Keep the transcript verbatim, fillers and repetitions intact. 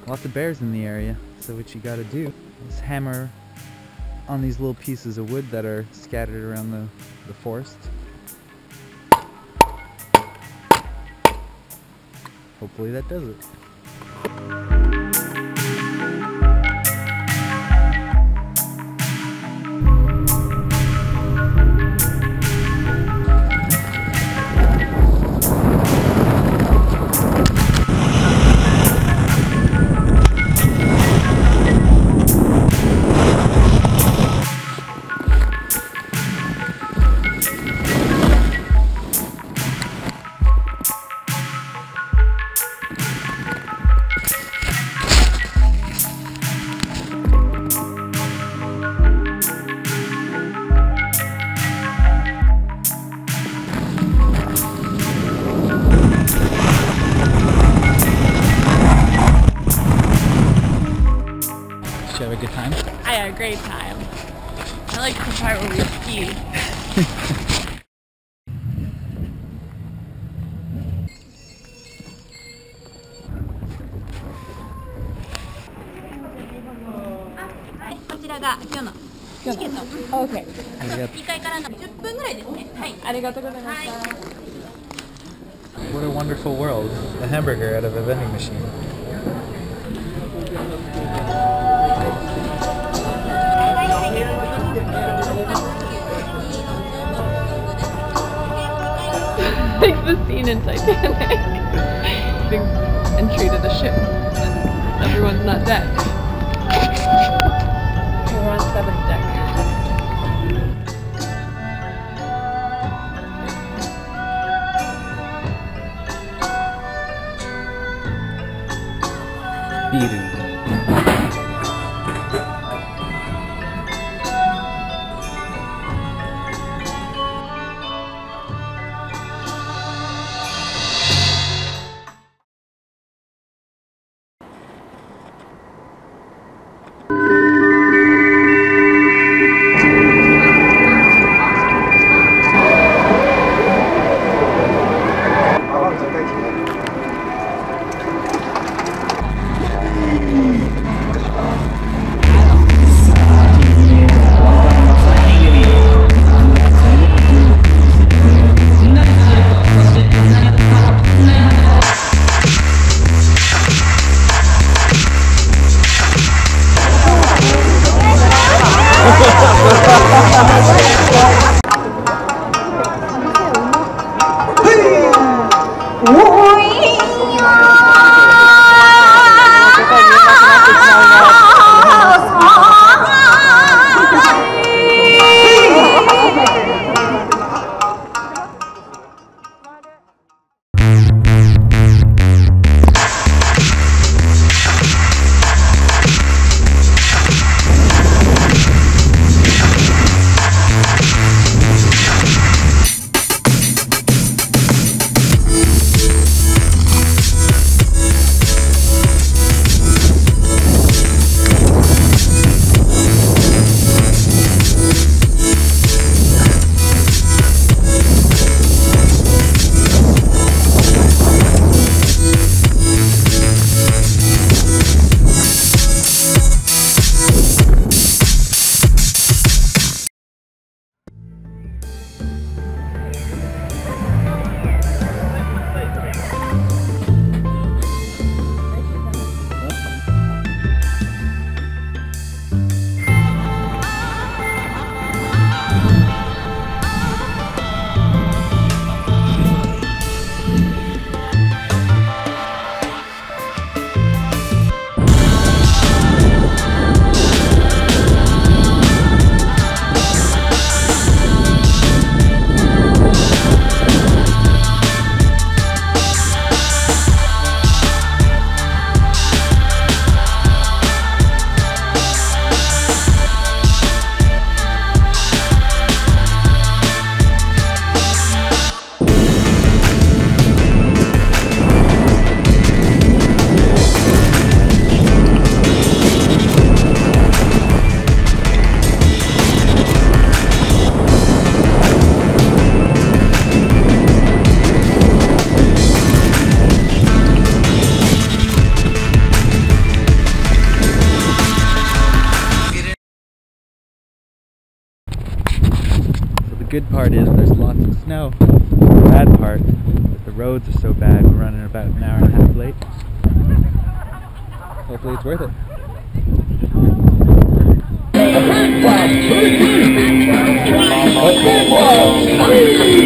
lots of bears in the area. So what you gotta do is hammer on these little pieces of wood that are scattered around the, the forest. Hopefully that does it. Did you have a good time? I had a great time. I like the part where we ski. Okay. にかいからのじゅっぷんぐらいですね。はい。ありがとうございました。What a wonderful world. A hamburger out of a vending machine. Like the scene in Titanic. Big entry to the ship and everyone's not dead. We're on seventh deck. Beating. good part is there's lots of snow. The bad part is the roads are so bad, we're running about an hour and a half late. Hopefully it's worth it.